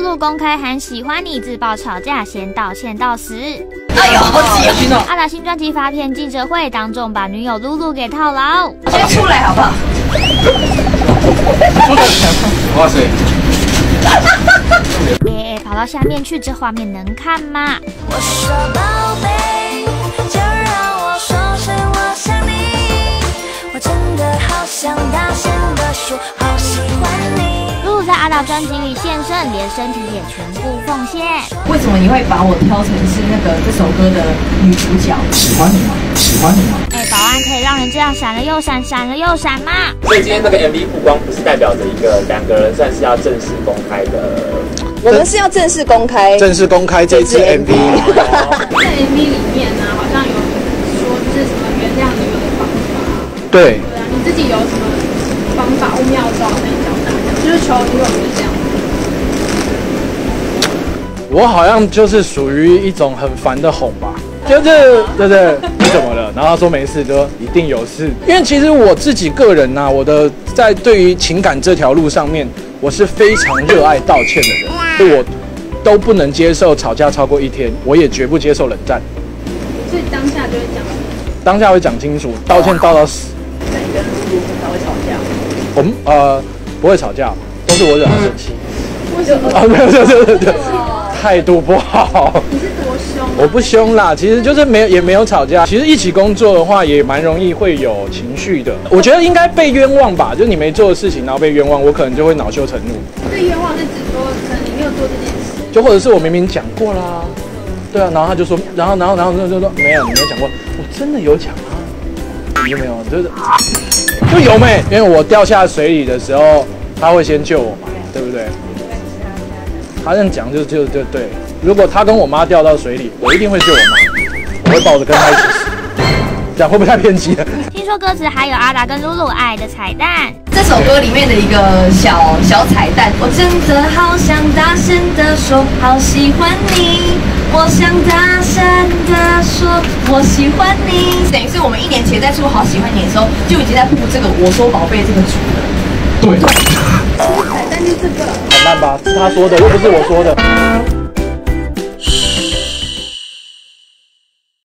露公开喊喜欢你，自曝吵架先道歉到死。 哎呦，好急哦！ 阿达新专辑发片记者会当众把女友露露给套牢， 先出来好不好？ 哇塞！ 跑到下面去，这画面能看吗？ 我说宝贝，就让我说声我想你，我真的好想大声地说，好喜欢你。 露露在阿达专辑里现身，连身体也全部奉献。 为什么你会把我挑成是这首歌的女主角？ 喜欢你吗？喜欢你吗？ 保安可以让人这样闪了又闪，闪了又闪吗？ 所以今天这个 MV 曝光，不是代表着两个人算是要正式公开的。 我们是要正式公开这支 MV。 在 MV 里面呢，好像有说就是什么原谅女友的方法。 对。 对啊，你自己有什么方法或妙招可以教大家？就是求女友是这样。 我好像就是属于一种很烦的哄吧，就是对对，你怎么了？然后他说没事，就说一定有事。因为其实我自己个人呐，我的在对于情感这条路上面，我是非常热爱道歉的人，所以我都不能接受吵架超过1天，我也绝不接受冷战。 所以当下就会讲， 当下会讲清楚，道歉道到死。 那你跟露露他会吵架？ 我们不会吵架，都是我惹他生气。 为什么？ 没有，态度不好。 你是多凶？ 我不凶啦，其实就是也没有吵架。其实一起工作的话，也蛮容易会有情绪的。我觉得应该被冤枉吧，就你没做的事情，然后被冤枉，我可能就会恼羞成怒。 被冤枉是指说，可能你没有做这件事， 就或者是我明明讲过啦，对啊，然后他就说，然后就说没有，你没有讲过，我真的有讲啊，你有没有？就有没？因为我掉下水里的时候，他会先救我嘛，对不对？他这样讲就对。如果他跟我妈掉到水里，我一定会救我妈，我会抱着跟他一起死。这样会不会太偏激了？ 听说歌词还有阿达跟露露爱的彩蛋。 这首歌里面的一个小彩蛋，我真的好想大声地说，好喜欢你。我想大声地说，我喜欢你。等于是我们1年前在出《好喜欢你》的时候，就已经在铺这个“我说宝贝”这个主了。 对。 彩蛋是这个。 很烂吧？是他说的，又不是我说的。